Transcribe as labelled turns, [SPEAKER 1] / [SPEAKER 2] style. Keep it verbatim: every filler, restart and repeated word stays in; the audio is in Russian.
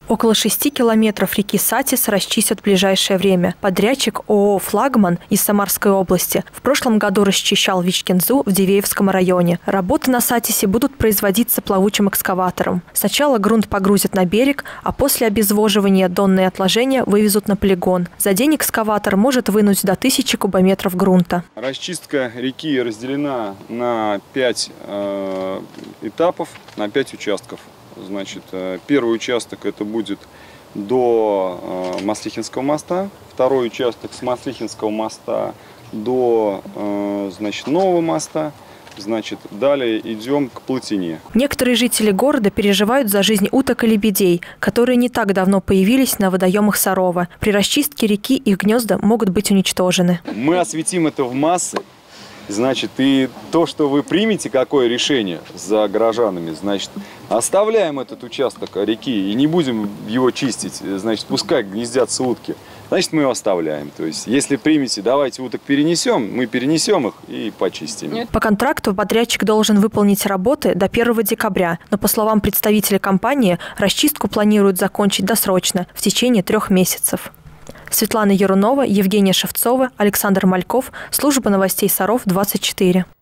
[SPEAKER 1] Около шести километров реки Сатис расчистят в ближайшее время. Подрядчик ООО «Флагман» из Самарской области в прошлом году расчищал Вичкинзу в Дивеевском районе. Работы на Сатисе будут производиться плавучим экскаватором. Сначала грунт погрузят на берег, а после обезвоживания донные отложения вывезут на полигон. За день экскаватор может вынуть до тысячи кубометров грунта.
[SPEAKER 2] Расчистка реки разделена на пять э, этапов, на пять участков. Значит, первый участок это будет до э, Маслихинского моста, второй участок с Маслихинского моста до э, значит, Нового моста. Значит, далее идем к Плотине.
[SPEAKER 1] Некоторые жители города переживают за жизнь уток и лебедей, которые не так давно появились на водоемах Сарова. При расчистке реки их гнезда могут быть уничтожены.
[SPEAKER 2] Мы осветим это в массы. Значит, и то, что вы примете, какое решение за горожанами, значит, оставляем этот участок реки и не будем его чистить, значит, пускай гнездятся утки, значит, мы его оставляем. То есть, если примете, давайте уток перенесем, мы перенесем их и почистим.
[SPEAKER 1] По контракту подрядчик должен выполнить работы до первого декабря, но, по словам представителя компании, расчистку планируют закончить досрочно, в течение трех месяцев. Светлана Ярунова, Евгения Шевцова, Александр Мальков. Служба новостей Саров, двадцать четыре.